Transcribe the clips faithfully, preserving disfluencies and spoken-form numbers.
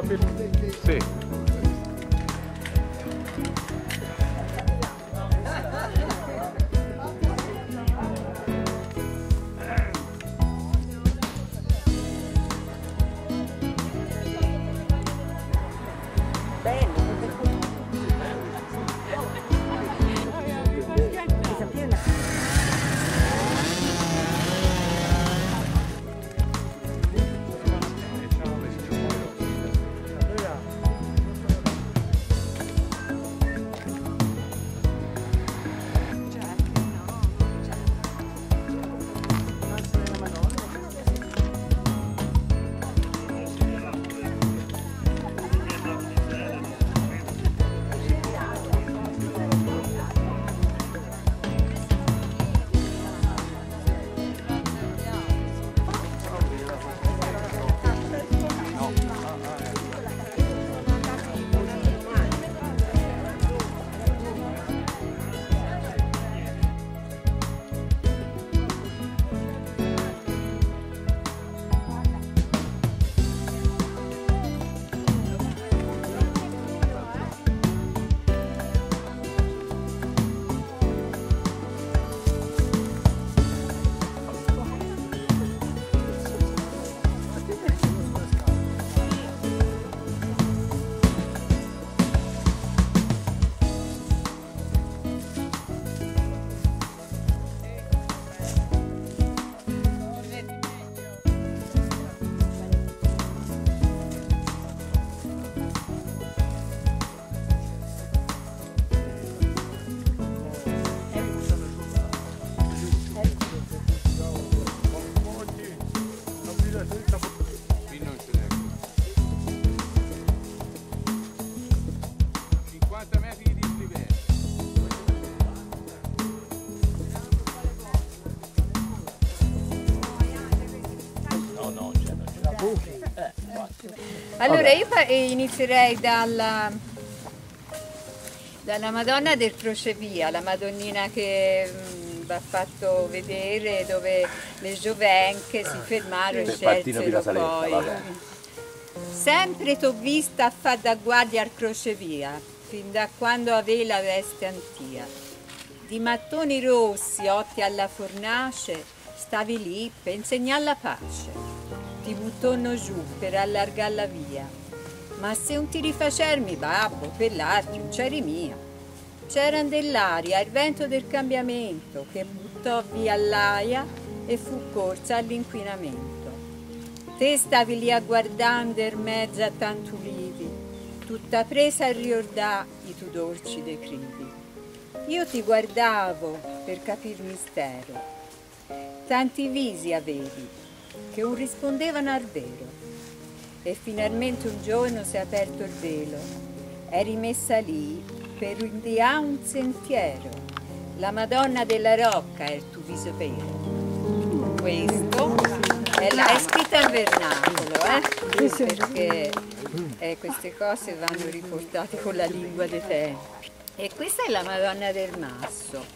Sì. cinquanta metri di dislivello. No, no, c'è, non c'è. Allora io inizierei dalla, dalla Madonna del Crocevia, la Madonnina che mh, va fatto vedere, dove le giovenche si fermarono e scelsero poi. Sempre t'ho vista a fa da guardia al Crocevia, fin da quando avevi la veste antia. Di mattoni rossi, occhi alla fornace, stavi lì per insegnare la pace. Ti buttonno giù per allargare la via, ma se non ti rifacermi babbo, per l'altro non c'eri mia. C'era dell'aria il vento del cambiamento che buttò via l'aia e fu corsa all'inquinamento. Te stavi lì a guardare in mezzo a tanti ulivi, tutta presa a ricordare i tuoi dolci decrivi. Io ti guardavo per capir mistero, tanti visi avevi che non rispondevano al vero, e finalmente un giorno si è aperto il velo, eri messa lì per indiare un sentiero, la Madonna della Rocca è il tuo viso vero. Questo è, la, è scritta in vernacolo, eh? Perché eh, queste cose vanno riportate con la lingua dei tempi. E questa è la Madonna del Masso.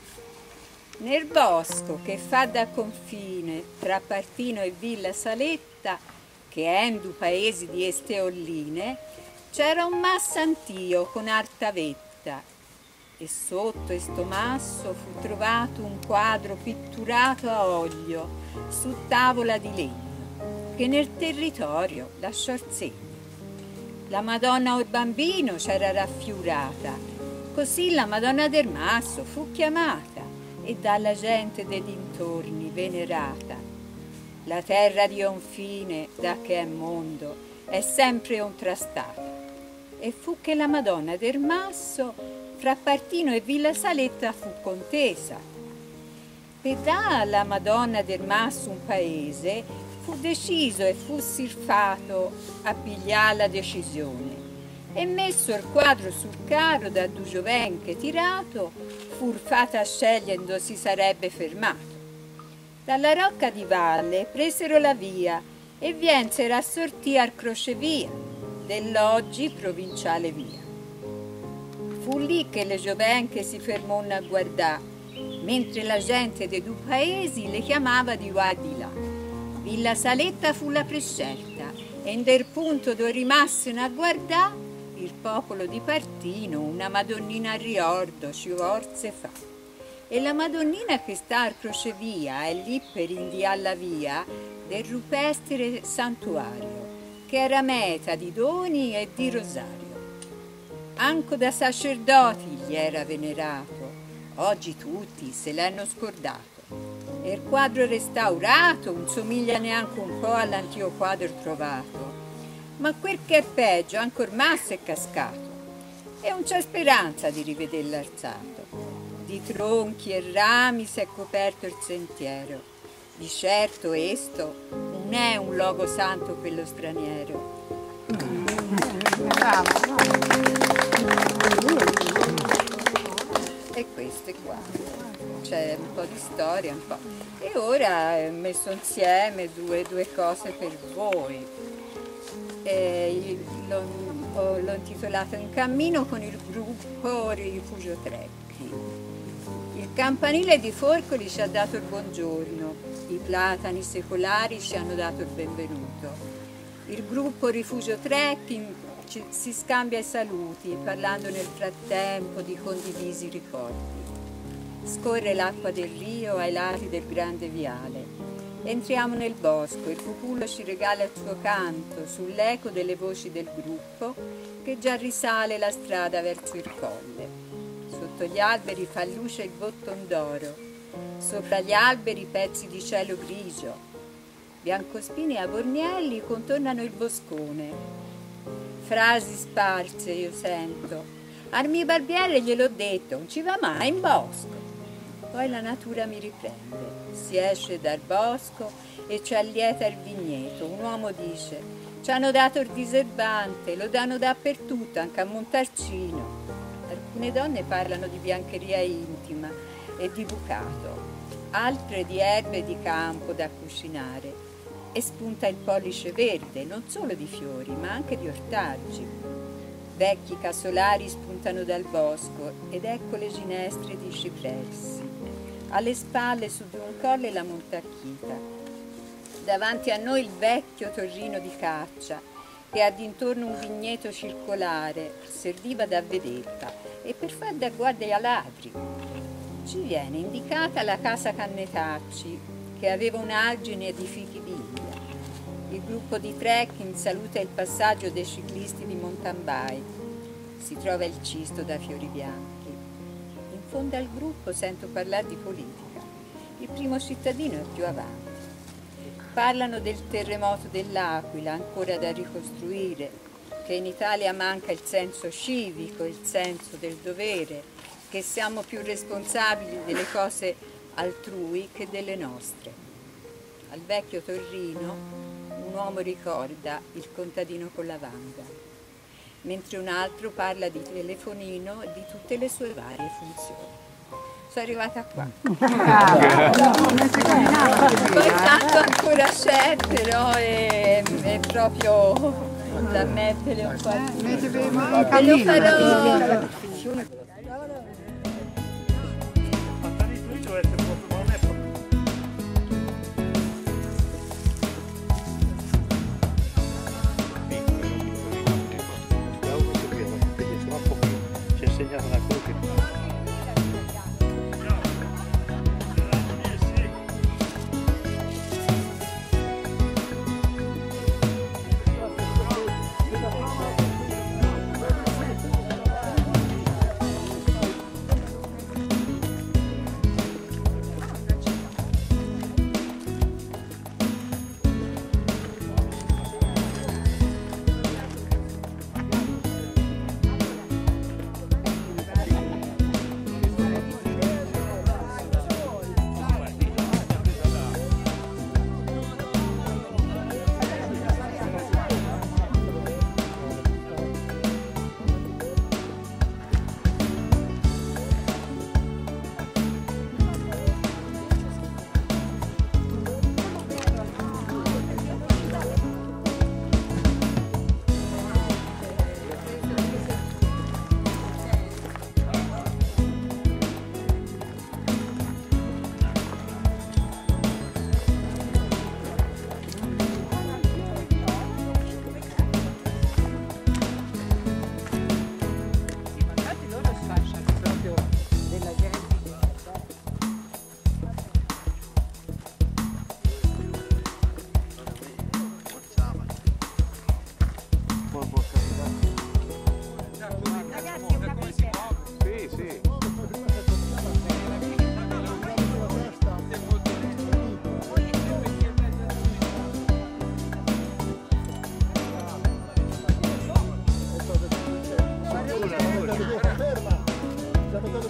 Nel bosco che fa da confine tra Partino e Villa Saletta, che è in due paesi di Esteolline, c'era un masso antio con alta vetta, e sotto questo masso fu trovato un quadro pitturato a olio su tavola di legno, che nel territorio lasciò il segno. La Madonna o il bambino c'era raffigurata, così la Madonna del Masso fu chiamata e dalla gente dei dintorni venerata. La terra di un fine, da che è mondo, è sempre contrastata. E fu che la Madonna del Masso fra Partino e Villa Saletta fu contesa. Per dare alla Madonna del Masso un paese, fu deciso e fu sirfato a pigliare la decisione. E messo il quadro sul carro da due giovenche tirato, fu fatta a scegliere dove si sarebbe fermato. Dalla Rocca di Valle presero la via e viensero a sortire al Crocevia, dell'oggi provinciale via. Fu lì che le giovenche si fermarono a guardare, mentre la gente dei due paesi le chiamava di qua e di là. Villa Saletta fu la prescelta E in del punto dove rimassero a guardare, il popolo di Partino una Madonnina a riordo ci forze fa. E la Madonnina che sta al crocevia è lì per indiare la via del rupestre santuario, che era meta di doni e di rosario. Anche da sacerdoti gli era venerato, oggi tutti se l'hanno scordato. E il quadro restaurato non somiglia neanche un po' all'antico quadro trovato, ma quel che è peggio ancor masso è cascato, e non c'è speranza di rivederlo alzato. Di tronchi e rami si è coperto il sentiero, di certo esto non è un luogo santo per lo straniero. E questo è qua, c'è un po' di storia, un po'. E ora ho messo insieme due, due cose per voi. Eh, l'ho, l'ho intitolato In cammino con il gruppo Rifugio Trecchi. Il campanile di Forcoli ci ha dato il buongiorno, i platani secolari ci hanno dato il benvenuto. Il gruppo Rifugio Trekking ci, si scambia i saluti, parlando nel frattempo di condivisi ricordi. Scorre l'acqua del Rio ai lati del grande viale. Entriamo nel bosco, il cuculo ci regala il suo canto sull'eco delle voci del gruppo che già risale la strada verso il colle. Sotto gli alberi fa luce il botton d'oro, sopra gli alberi pezzi di cielo grigio. Biancospini e abornielli contornano il boscone. Frasi sparse io sento. Al mio barbiere gliel'ho detto, non ci va mai in bosco. Poi la natura mi riprende. Si esce dal bosco e ci allieta il vigneto. Un uomo dice, ci hanno dato il diserbante, lo danno dappertutto, anche a Montalcino. Alcune donne parlano di biancheria intima e di bucato, altre di erbe di campo da cucinare. E spunta il pollice verde, non solo di fiori, ma anche di ortaggi. Vecchi casolari spuntano dal bosco ed ecco le ginestre di cipressi. Alle spalle su di un colle la Montacchita. Davanti a noi il vecchio torrino di caccia, che ha d'intorno un vigneto circolare, serviva da vedetta e per far da guardia ai ladri. Ci viene indicata la casa Cannetacci, che aveva un argine di fichi d'India. Il gruppo di trekking saluta il passaggio dei ciclisti di mountain bike. Si trova il cisto da fiori bianchi. In fondo al gruppo sento parlare di politica. Il primo cittadino è più avanti. Parlano del terremoto dell'Aquila, ancora da ricostruire, che in Italia manca il senso civico, il senso del dovere, che siamo più responsabili delle cose altrui che delle nostre. Al vecchio Torrino un uomo ricorda il contadino con la vanga, mentre un altro parla di telefonino e di tutte le sue varie funzioni. Sono arrivata qua. Poi tanto ancora c'è, però è, è proprio da mettere un po' a e lo farò.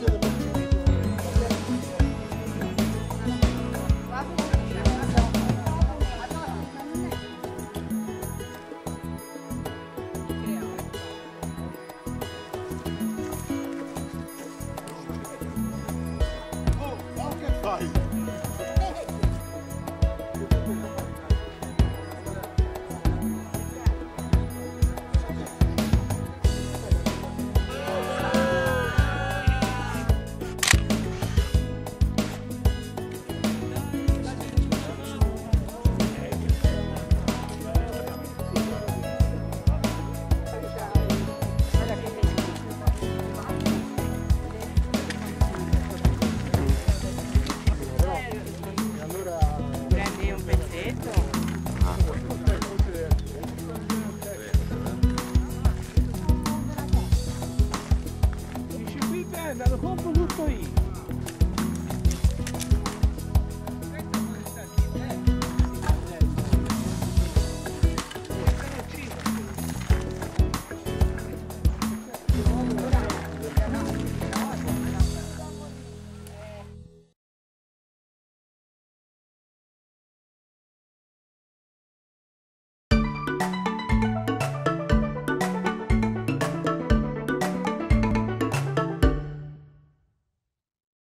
Prendi un pezzetto. Dici qui prenda, lo compro tutto io.